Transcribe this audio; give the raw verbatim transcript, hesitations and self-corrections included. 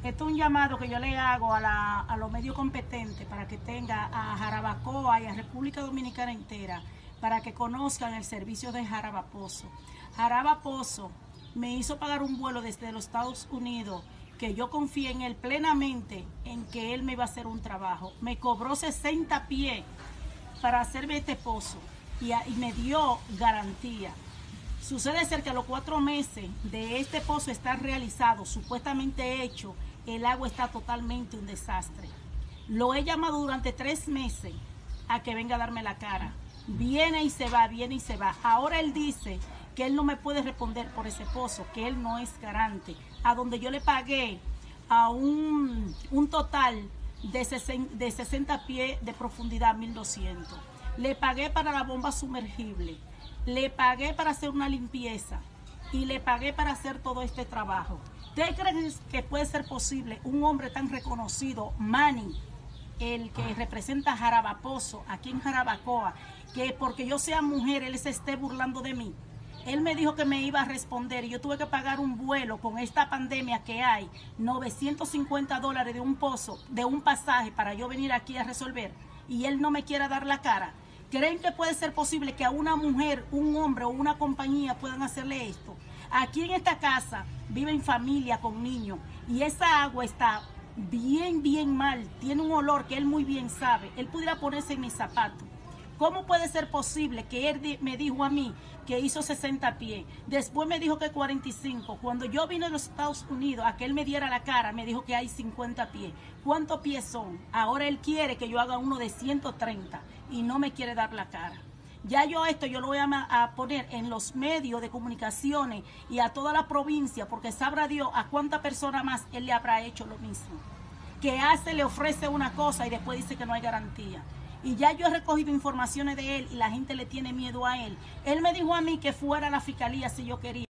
Esto es un llamado que yo le hago a, la, a los medios competentes para que tenga a Jarabacoa y a República Dominicana entera, para que conozcan el servicio de Jarabaposo. Jarabaposo me hizo pagar un vuelo desde los Estados Unidos, que yo confié en él plenamente, en que él me iba a hacer un trabajo. Me cobró sesenta pies para hacerme este pozo y, a, y me dio garantía. Sucede ser que a los cuatro meses de este pozo estar realizado, supuestamente hecho, el agua está totalmente un desastre. Lo he llamado durante tres meses a que venga a darme la cara. Viene y se va, viene y se va. Ahora él dice que él no me puede responder por ese pozo, que él no es garante. A donde yo le pagué a un, un total de sesenta, de sesenta pies de profundidad, mil doscientos. Le pagué para la bomba sumergible. Le pagué para hacer una limpieza y le pagué para hacer todo este trabajo. ¿Usted cree que puede ser posible un hombre tan reconocido, Manny, el que representa a Jarabaposo aquí en Jarabacoa, que porque yo sea mujer él se esté burlando de mí? Él me dijo que me iba a responder y yo tuve que pagar un vuelo con esta pandemia que hay, novecientos cincuenta dólares de un pozo, de un pasaje para yo venir aquí a resolver, y él no me quiera dar la cara. ¿Creen que puede ser posible que a una mujer, un hombre o una compañía puedan hacerle esto? Aquí en esta casa viven familia con niños y esa agua está bien, bien mal. Tiene un olor que él muy bien sabe. Él pudiera ponerse en mis zapatos. ¿Cómo puede ser posible que él me dijo a mí que hizo sesenta pies? Después me dijo que cuarenta y cinco. Cuando yo vine a los Estados Unidos a que él me diera la cara, me dijo que hay cincuenta pies. ¿Cuántos pies son? Ahora él quiere que yo haga uno de ciento treinta y no me quiere dar la cara. Ya yo esto yo lo voy a, a poner en los medios de comunicaciones y a toda la provincia, porque sabrá Dios a cuánta persona más él le habrá hecho lo mismo. Que hace, le ofrece una cosa y después dice que no hay garantía. Y ya yo he recogido informaciones de él y la gente le tiene miedo a él. Él me dijo a mí que fuera a la fiscalía si yo quería.